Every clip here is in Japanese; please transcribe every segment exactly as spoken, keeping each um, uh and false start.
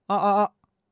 ああ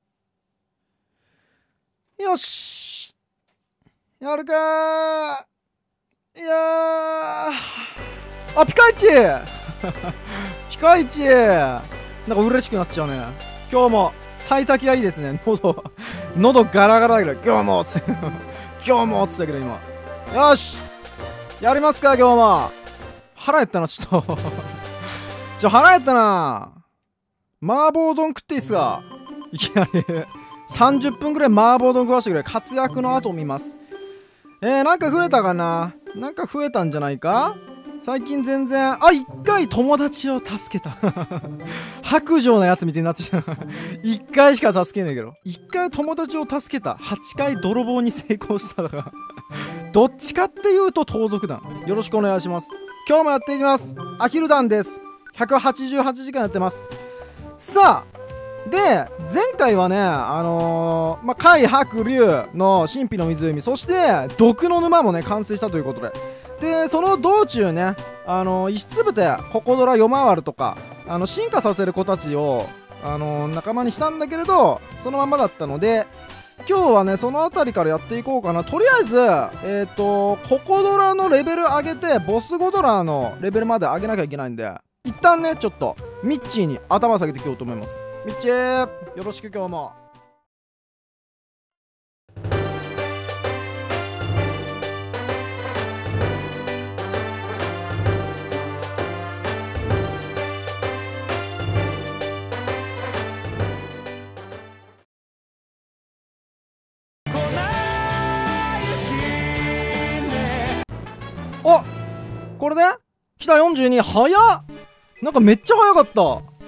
あよしやるかー。いやーあピカイチピカイチなんか嬉しくなっちゃうね。今日も幸先がいいですね。喉喉ガラガラだけど今日もっつって今日もっつったけど今よしやりますか今日も。腹減ったなちょっとちょ腹減ったな。麻婆丼食っていいっすか。いきなりさんじゅっぷんぐらい麻婆丼食わしてくれ。活躍の後見ます。えー、なんか増えたかな。なんか増えたんじゃないか。最近全然あ一回友達を助けた白状なやつみたいになってきた一回しか助けねえけど一回友達を助けたはちかい泥棒に成功しただからどっちかっていうと盗賊団よろしくお願いします。今日もやっていきます。アヒル団です。ひゃくはちじゅうはちじかんやってます。さあで前回はねあのー、まあ海白龍の神秘の湖そして毒の沼もね完成したということででその道中ねあのー、石つぶてココドラ夜回るとかあの進化させる子たちをあのー、仲間にしたんだけれどそのままだったので今日はねその辺りからやっていこうかな。とりあえずえっ、ー、とココドラのレベル上げてボスゴドラのレベルまで上げなきゃいけないんで一旦ねちょっとミッチーに頭下げていこうと思います。ミッチーよろしく今日も。おこれで来たよんじゅうに早っ。なんかめっちゃ早かった。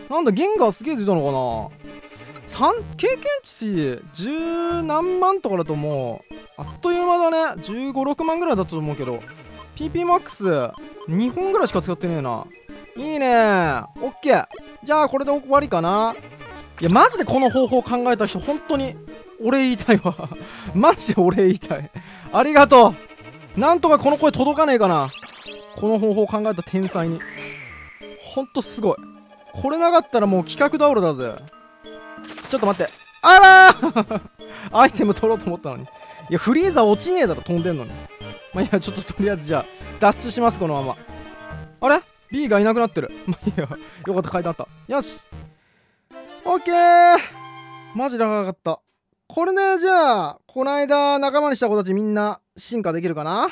なんだゲンガーすげえ出たのかな。さん経験値じゅう何万とかだともうあっという間だね。じゅうご、ろくまんぐらいだったと思うけど ピーピーマックスに 本ぐらいしか使ってねえな。いいねー。オッケー。じゃあこれで終わりかな。いやマジでこの方法考えた人本当にお礼言いたいわマジでお礼言いたい。ありがとう。なんとかこの声届かねえかな。この方法を考えた天才にほんとすごい。これなかったらもう企画倒れだぜ。ちょっと待って。あらーアイテム取ろうと思ったのに。いやフリーザ落ちねえだろ飛んでんのに。まあいやちょっととりあえずじゃあ脱出しますこのまま。あれ B がいなくなってる。まあいいやよかった書いてあった。よしオッケー。マジ長かった。これねじゃあこないだ仲間にした子たちみんな進化できるかな。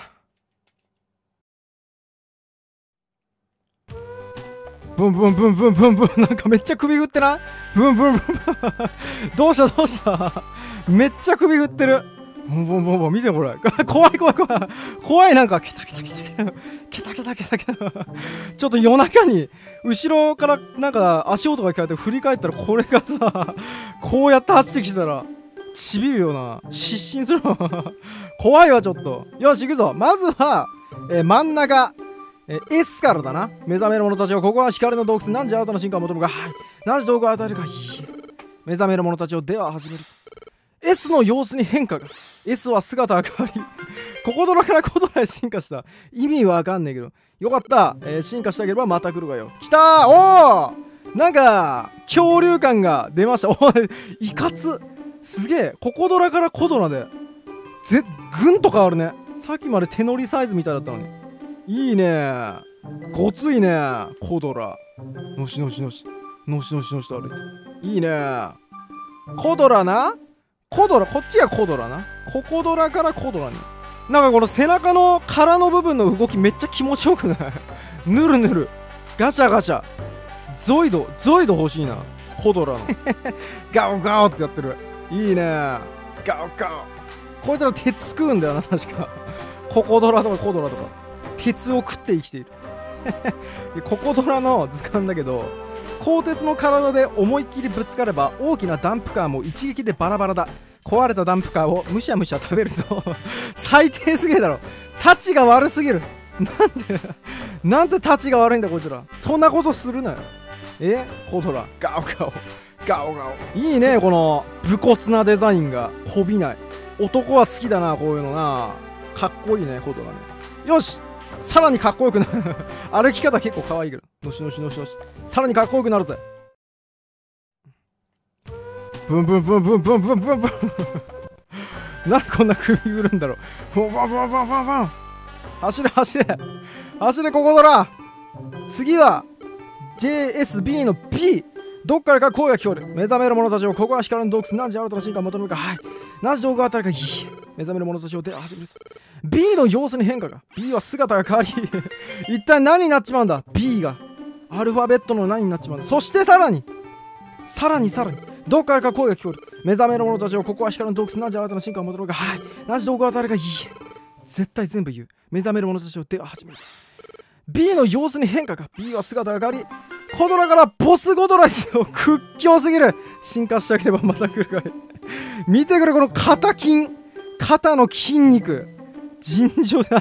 ブンブンブンブンブンブンなんかめっちゃ首振ってない。ブンブンブンどうしたどうしためっちゃ首振ってる。ブンブンブンブン見てこれ怖い怖い怖い怖い。なんかケタケタケタケタケタケタケタケタちょっと夜中に後ろからなんか足音が聞こえて振り返ったらこれがさこうやって走ってきたらちびるよな。失神するわ怖いわちょっと。よし行くぞ。まずは、えー、真ん中え S からだな。目覚める者たちをここは光の洞窟。何時新たな進化を求むか。はい何時道具を与えるか。いい目覚める者たちをでは始めるぞ。 S の様子に変化が。 S は姿が変わりココドラからコドラへ進化した。意味わかんねえけどよかった、えー、進化したければまた来るがよ。きたー。おーなんか恐竜感が出ました。おいいかつすげえ。ココドラからコドラでぜぐんと変わるね。さっきまで手乗りサイズみたいだったのにいいねごついねコドラ。のしのしのしのしのしのしと歩いていいねコドラな。コドラこっちがコドラな。ココドラからコドラになんかこの背中の殻の部分の動きめっちゃ気持ちよくないぬるぬるガシャガシャゾイドゾイド欲しいなコドラのガオガオってやってる。いいねガオガオ。こいつら鉄食うんだよな確かココドラとかコドラとか鉄を食って生きているココドラの図鑑だけど鋼鉄の体で思いっきりぶつかれば大きなダンプカーも一撃でバラバラだ。壊れたダンプカーをむしゃむしゃ食べるぞ最低すぎるだろ。タチが悪すぎる。なんでなんてタチが悪いんだこいつら。そんなことするなよ。えコドラガオガオガオガオ。いいねこの武骨なデザインがこびない。男は好きだなこういうのな。かっこいいねコドラね。よしさらにかっこよくなる歩き方結構可愛いけどのしのしのしのしさらにかっこよくなるぜ。 ブンブンブンブンブンブンブンブンなんでこんな首振るんだろう。フォンフォンフォンフォンフォンフォン。走れ走れ走れ、ここだら。次は ジェイエスビー の B。 どっからか声が聞こえる。目覚める者たちを、ここは光の洞窟。何時新たな進化を求めるか。はい。何時道具あたりか。いい目覚める者たちを出始める。 B の様子に変化が。 B は姿が変わり一体何になっちまうんだ。 B がアルファベットの何になっちまうんだ。そしてさらにさらにさらにどっからか声が聞こえる。目覚める者たちを、ここは光の洞窟。何時新たな進化を求めるか。はい。何時道具あたりか。いい絶対全部言う。目覚める者たちを出始める。 B の様子に変化が。 B は姿が変わりコドラからボスゴドラですよ。屈強すぎる。進化したければまた来るかい見てくれ、この肩筋、肩の筋肉尋常だ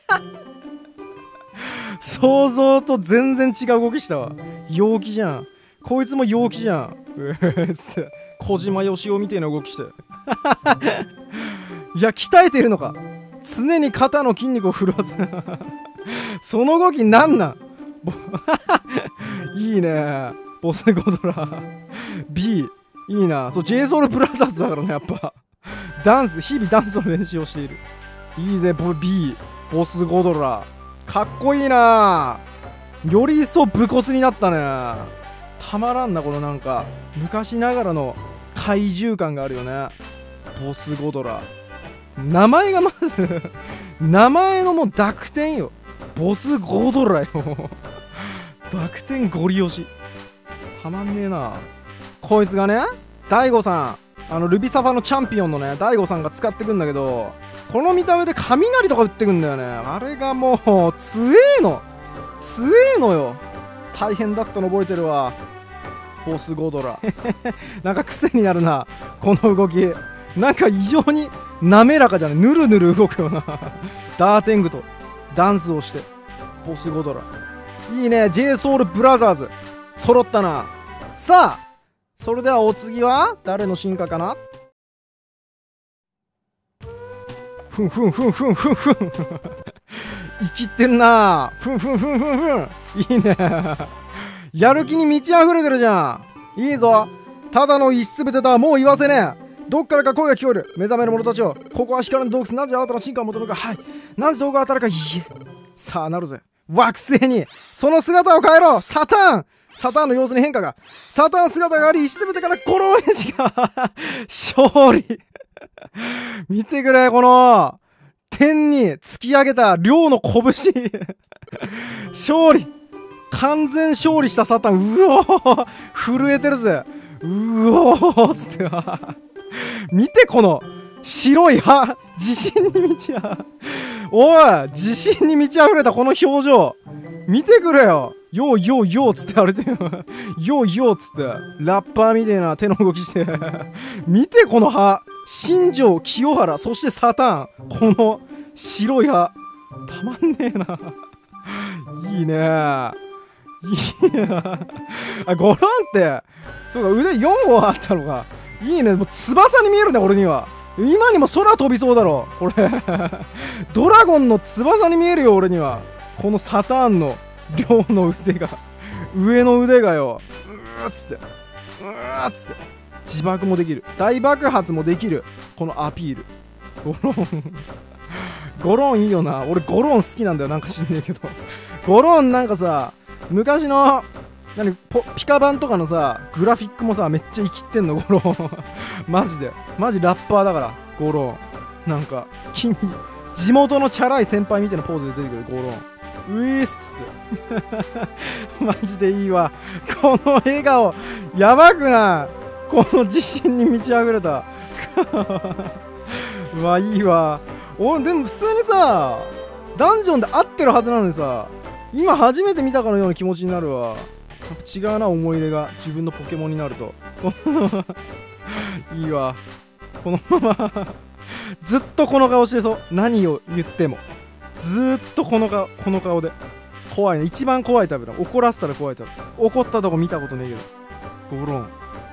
想像と全然違う動きしたわ。陽気じゃん。こいつも陽気じゃん。小島よしおみたいな動きしていや鍛えているのか。常に肩の筋肉を振るわずその動きなんなんいいねボスゴドラB いいな。そう ジェイソウルブラザーズだからね。やっぱダンス、日々ダンスの練習をしている。いいぜ B ボスゴドラ、かっこいいな。より一層武骨になったね。たまらんな、このなんか昔ながらの怪獣感があるよね。ボスゴドラ、名前がまず名前のもう濁点よ。ボスゴドラよ濁点ゴリ押し、たまんねえな。こいつがね、ダイゴさん、あのルビサファのチャンピオンのねダイゴさんが使ってくんだけど、この見た目で雷とか打ってくんだよね。あれがもう強えの強えのよ。大変だったの覚えてるわ、ボスゴドラなんか癖になるなこの動き。なんか異常に滑らかじゃない、ぬるぬる動くようなダーテングとダンスをしてボスゴドラ、いいね。 ジェイソウルブラザーズ揃ったな。さあそれではお次は誰の進化かな。ふんふんふんふんふんふん生きてんな。ふんふんふんふんふん、いいねやる気に満ち溢れてるじゃん。いいぞ。ただの石つぶてとはもう言わせねえ。どっからか声が聞こえる。目覚める者たちを、ここは光の洞窟。何時新たな進化を求めるか。はい。何時道具当たるか。いいえ。さあなるぜ。惑星にその姿を変えろ。サターンサターンの様子に変化が。サターン姿があり、石つぶてからゴロエジが勝利見てくれ、この天に突き上げた両の拳勝利、完全勝利したサターン。うおー震えてるぜ。うおーつって見てこの白い歯、自信に満ちあおい自信に満ち溢れたこの表情見てくれよ。よーよーよーつってあれでよよーよーつってラッパーみたいな手の動きして見てこの歯、新庄清原、そしてサターン、この白い歯たまんねえないいねいいなあ、ゴロンってそうか、腕よんほんあったのか。いいね、もう翼に見えるね俺には。今にも空飛びそうだろこれドラゴンの翼に見えるよ俺には。このサターンの両の腕が上の腕がよ、うーっつってうーっつって自爆もできる、大爆発もできる、このアピール。ゴロンゴロンいいよな。俺ゴロン好きなんだよ、なんか知んねえけどゴロンなんかさ、昔の何ポピカ版とかのさグラフィックもさめっちゃ生きってんのゴロンマジでマジラッパーだからゴロン。なんか金地元のチャラい先輩みたいなポーズで出てくるゴロン。ウィースっつってマジでいいわこの笑顔、やばくない？この自信に満ち溢れたうわいいわ。おでも普通にさダンジョンで合ってるはずなのにさ、今初めて見たかのような気持ちになるわ。違うな、思い出が自分のポケモンになるといいわ。このままずっとこの顔してそう。何を言ってもずーっとこの顔、この顔で怖いね。一番怖いタイプだ。怒らせたら怖いタイプ。怒ったとこ見たことねえけどゴロン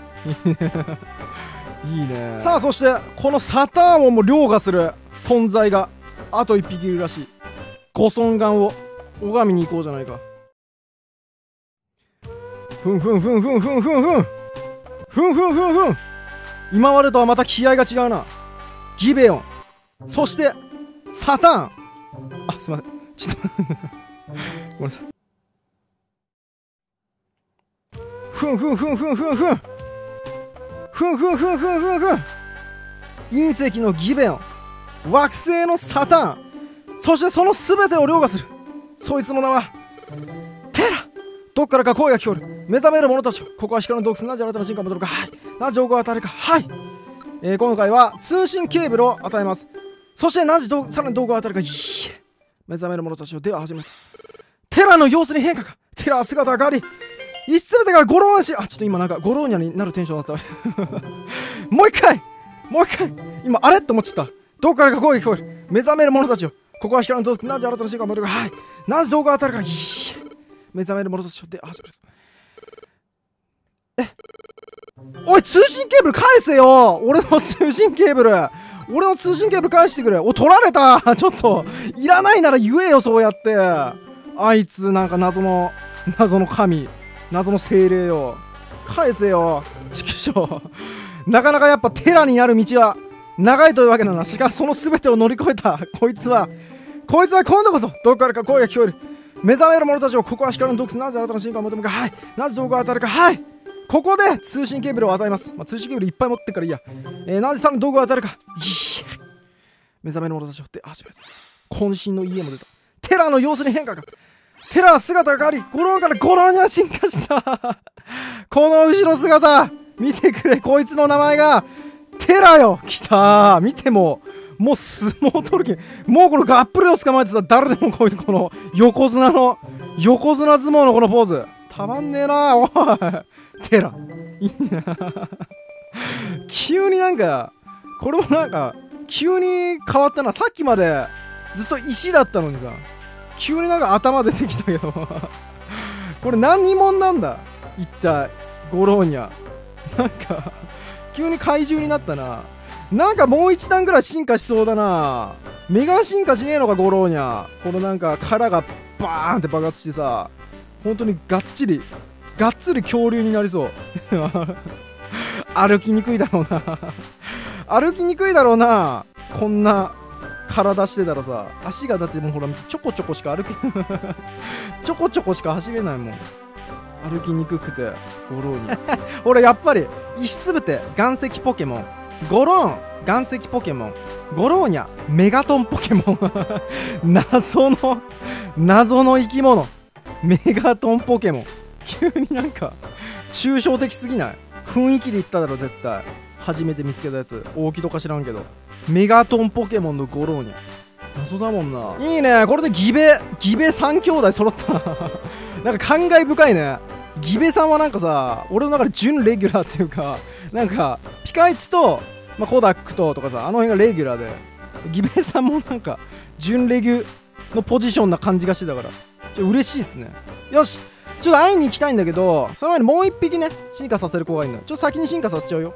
いいね。さあそしてこのサターンをも凌駕する存在があと一匹いるらしい。ご尊顔を拝みに行こうじゃないか。ふんふんふんふんふんふんふんふんふんふんふんふん今までとはまた気合が違うな。ギベオン、そしてサターン。あ、すいません、ちょっとごめんなさい。ふんふんふんふんふんふんふんふんふんふんふんふん隕石のギベオン、惑星のサターン、そしてその全てを凌駕するそいつの名はテラ。どっからか声が聞こえる。目覚める者たちよ、ここは光の洞窟。なぜ新たな進化を求めるか。はい。なぜ情報を与えるか。はい。えー、今回は通信ケーブルを与えます。そしてなぜさらに道具を与えるか。いいえ、目覚める者たちよ、では始めた。テラの様子に変化が。テラは姿が変わり、一全てがゴローニャし、あ、ちょっと今なんかゴローニャになるテンションだったもう一回もう一回今あれって思っちゃった。どこからか声が聞こえる。目覚める者たちよ、ここは光の洞窟。なぜ新たな進化を求めるか。はい。なぜ道具を与えるか。いいえ、目覚める者たちよ、で始める。え、おい、通信ケーブル返せよ。俺の通信ケーブル俺の通信ケーブル返してくれ。お、取られたちょっといらないなら言えよ、そうやって。あいつなんか謎の謎の神、謎の精霊よ、返せよ。畜生なかなかやっぱテラになる道は長いというわけだな。しかしその全てを乗り越えたこいつはこいつは今度こそどこからか声が聞こえる。目覚める者たちを、ここは光の洞窟。なぜ新たな進化を求めるか。はい。なぜ道具を与えるか。はい。ここで通信ケーブルを与えます。まあ、通信ケーブルいっぱい持ってからいいや。えー、なぜさらに道具を与えるか。いいえ、目覚める者たちをって始めます。渾身の家も出た。テラの様子に変化が。テラは姿が変わり、ゴロンからゴロンには進化したこの後ろ姿見てくれ。こいつの名前がテラよ。きたー。見てももう相撲取る気、もうこのガップルを捕まえてさ、誰でもこういうこの横綱の横綱相撲のこのポーズたまんねえな。おいテラいいな急になんかこれもなんか急に変わったな。さっきまでずっと石だったのにさ、急になんか頭出てきたけどこれ何者なんだ一体。ゴローニャなんか急に怪獣になったな。なんかもう一段ぐらい進化しそうだな。メガ進化しねえのかゴローニャ。このなんか殻がバーンって爆発してさ、本当にがっちりがっつり恐竜になりそう歩きにくいだろうな歩きにくいだろうな。こんな体してたらさ、足がだってもうほらちょこちょこしか歩きちょこちょこしか走れないもん。歩きにくくてゴローニャ俺やっぱり石つぶて岩石ポケモン、ゴローン岩石ポケモン、ゴローニャメガトンポケモン謎の謎の生き物メガトンポケモン。急になんか抽象的すぎない？雰囲気で言っただろ絶対。初めて見つけたやつ、大木とか知らんけどメガトンポケモンのゴローニャ謎だもんな。いいね、これでギベギベさん兄弟揃ったななんか感慨深いね。ギベさんはなんかさ、俺の中で準レギュラーっていうか、なんかピカイチと、まあ、コダックととかさ、あの辺がレギュラーで、ギベさんもなんか準レギュのポジションな感じがしてたからちょっと嬉しいっすね。よし、ちょっと会いに行きたいんだけど、その前にもう一匹ね進化させる子がいるのよ。ちょっと先に進化させちゃうよ。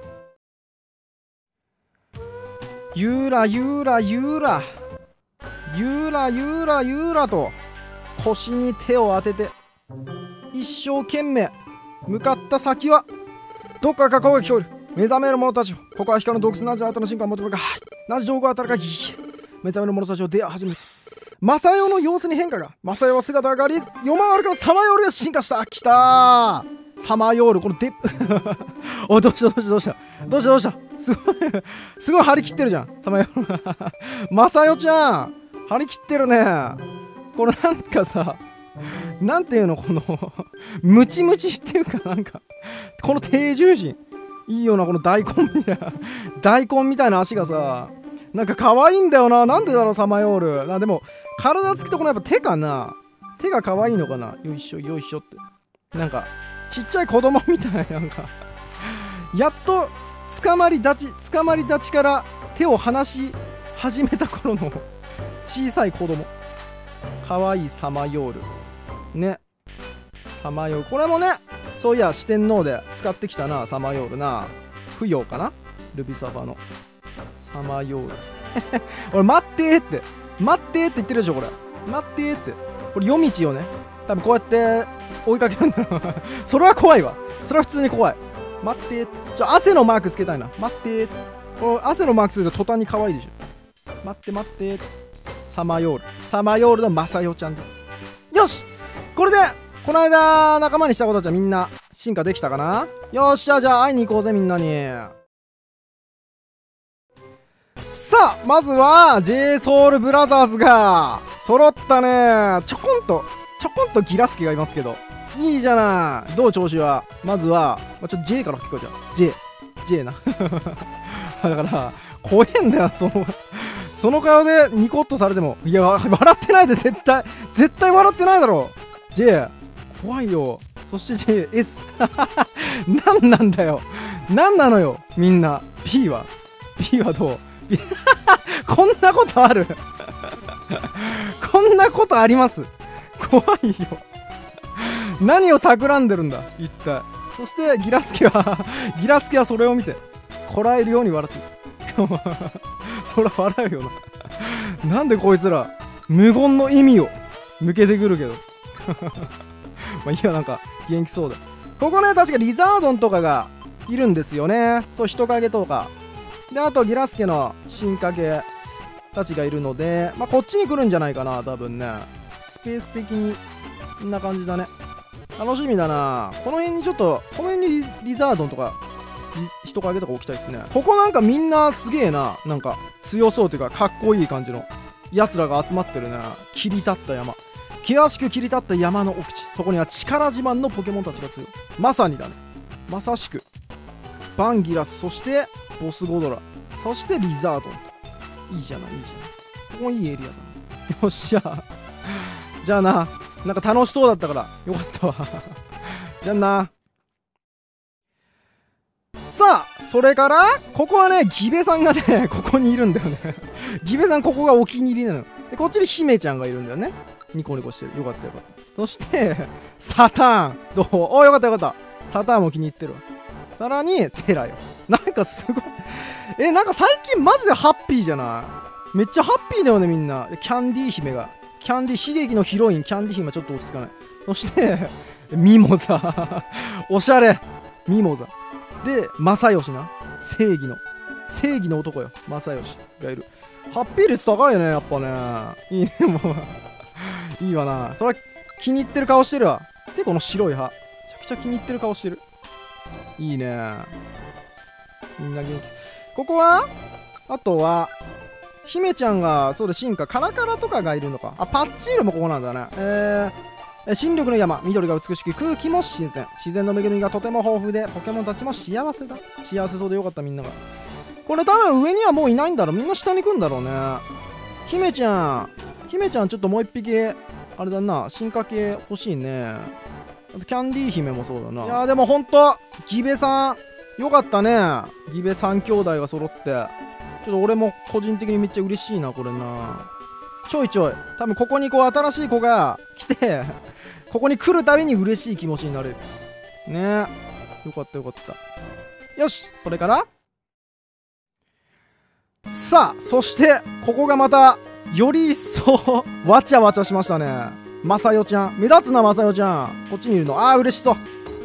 ゆらゆらゆらゆらゆらゆらと腰に手を当てて一生懸命向かった先はどっからか声が聞こえる。目覚める者たちよ、ここは光の洞窟。なぜ新たな進化を求めるか。はい。なぜ道具を当たるか。いいえ、目覚める者たちを出会い始めた。マサヨの様子に変化が。マサヨは姿が変わり、ヨマールからサマヨールが進化した。きたー、サマヨール。このデおい、どうしたどうしたどうしたどうしたどうしたすごいすごい張り切ってるじゃんサマヨールマサヨちゃん張り切ってるね。これなんかさ、なんていうの、このムチムチっていうか、なんかこの低重心いいよな。この大根みたいな大根みたいな足がさ、なんか可愛いんだよな。なんでだろうサマヨールな。でも体つくところやっぱ手かな。手が可愛いのかな。よいしょよいしょってなんかちっちゃい子供みたいな、なんかやっと捕まり立ち捕まり立ちから手を離し始めた頃の小さい子供。可愛いサマヨールね。サマヨール、これもね、そういや四天王で使ってきたなサマヨールな。不要かな、ルビサファのサマヨール俺待ってーって待ってーって言ってるでしょこれ。待ってーって、これ夜道をね多分こうやって追いかけるんだろうそれは怖いわ。それは普通に怖い。 待って。ちょ、汗のマークつけたいな。待って。この汗のマークすると途端に可愛いでしょ。待って待って。サマヨール。サマヨールのマサヨちゃんです。よし、これで、この間仲間にした子たちはみんな進化できたかな。よっしゃ、じゃあ会いに行こうぜ、みんなに。さあ、まずは ジェイソウルブラザーズが揃ったね。ちょこんと、ちょこんとギラスケがいますけど。いいじゃない。どう調子は。まずは、まあ、ちょっと J から聞こうじゃん。J。J な。だから、怖えんだよ、その、その顔でニコッとされても。いや、笑ってないで、絶対。絶対笑ってないだろ。J。怖いよ。そして J、S。何なんだよ。何なのよ、みんな。P は ?P はどうこんなことあるこんなことあります。怖いよ。何を企んでるんだ一体。そしてギラスケはギラスケはそれを見てこらえるように笑ってるそら笑うよななんでこいつら無言の意味を向けてくるけどまあいいや、なんか元気そうだ。ここね、確かリザードンとかがいるんですよね。そう、人影とかで、あとギラスケの進化系たちがいるので、まあこっちに来るんじゃないかな、多分ね。スペース的にこんな感じだね。楽しみだな。この辺にちょっと、この辺に リ, リザードンとか人影とか置きたいですね。ここなんかみんなすげえな。なんか強そうというかかっこいい感じのやつらが集まってるね。切り立った山、険しく切り立った山の奥地、そこには力自慢のポケモンたちが強い。まさにだね、まさしくバンギラス、そしてボスゴドラ、そしてリザードンと。いいじゃないいいじゃない。ここいいエリアだな。よっしゃじゃあな、なんか楽しそうだったからよかったわじゃあな。さあ、それからここはね、ギベさんがねここにいるんだよねギベさんここがお気に入りなので、こっちに姫ちゃんがいるんだよね。ニコニコしてる。よかったよかった。そしてサターンどう。お、よかったよかった。サターンも気に入ってるわ。さらにテラよ。なんかすごいえ、なんか最近マジでハッピーじゃない。めっちゃハッピーだよね、みんな。キャンディー姫が、キャンディー、悲劇のヒロインキャンディー姫はちょっと落ち着かない。そしてミモザおしゃれミモザで、正義な、正義の正義の男よ、正義がいる。ハッピー率高いよね、やっぱね。いいね、もういいわな。それは気に入ってる顔してるわ。で、この白い歯めちゃくちゃ気に入ってる顔してる。いいね、みんな元気。ここはあとは姫ちゃんが、そうだ、進化カラカラとかがいるのか。あ、パッチールもここなんだね。えー、新緑の山、緑が美しく、空気も新鮮、自然の恵みがとても豊富で、ポケモンたちも幸せだ。幸せそうでよかった、みんなが。これ多分上にはもういないんだろう。みんな下に行くんだろうね。姫ちゃん姫ちゃんちょっともう一匹あれだな、進化系欲しいね。あとキャンディー姫もそうだな。いやーでもほんとギベさんよかったね。ギベさん兄弟が揃って、ちょっと俺も個人的にめっちゃ嬉しいな、これな。ちょいちょい多分ここにこう新しい子が来てここに来るたびに嬉しい気持ちになれるね。よかったよかった。よし、これからさあ、そしてここがまたより一層わちゃわちゃしましたね。まさよちゃん目立つな。まさよちゃんこっちにいるの。ああ、嬉しそう。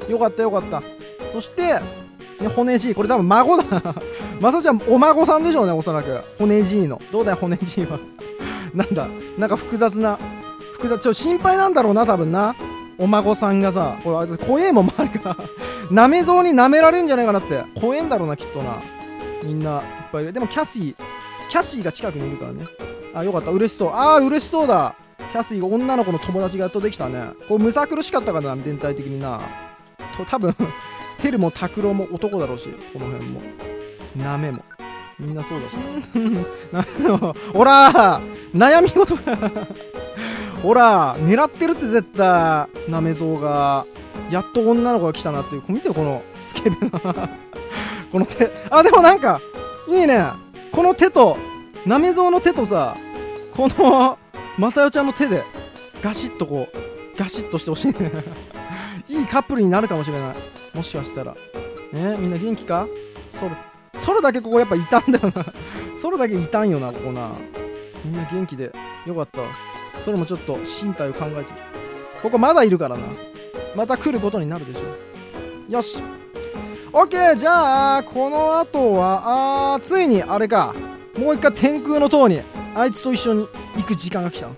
よかったよかった。そしてね、骨じい、これ多分孫だまさちゃんお孫さんでしょうね、おそらく。骨じいのどうだよ、骨じいはなんだ、なんか複雑な複雑、ちょっと心配なんだろうな、多分な。お孫さんがさ、これ怖えもん、周りがなめぞうに舐められるんじゃないかなって。怖えんだろうな、きっとな。みんないっぱいいる。でもキャシーキャシーが近くにいるからね。あ、よかった、嬉しそう。ああ、嬉しそうだ。キャシーが女の子の友達がやっとできたね。これむさ苦しかったからな、全体的にな。と多分テルもタクロも男だろうし、この辺もナメもみんなそうだしほら悩み事がほら狙ってるって絶対。ナメゾウがやっと女の子が来たなっていう。見てよこのスケベなこの手。あ、でもなんかいいね、この手とナメゾウの手とさ、このまさよちゃんの手でガシッとこうガシッとしてほしいねいいカップルになるかもしれない、もしかしたらね。みんな元気か。ソルソルだけここやっぱいたんだよなソルだけいたんよな、ここな。みんな元気でよかった。それもちょっと身体を考えてる。ここまだいるからな。また来ることになるでしょう。よし、 オッケー、じゃあこの後はあーついにあれか、もう一回天空の塔にあいつと一緒に行く時間が来たの。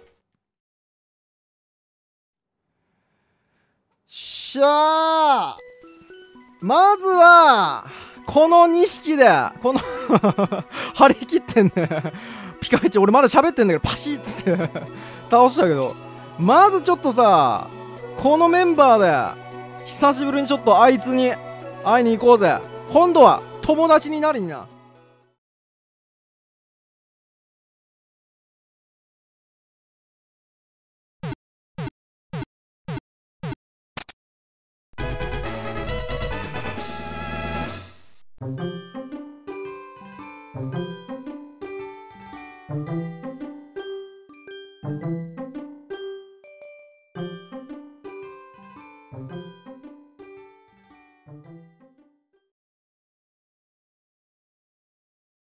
しゃー、まずはこのにひきでこの張り切ってんねピカイチ。俺まだ喋ってんだけどパシッつって倒したけど、まずちょっとさ、このメンバーで久しぶりにちょっとあいつに会いに行こうぜ。今度は友達になりにな。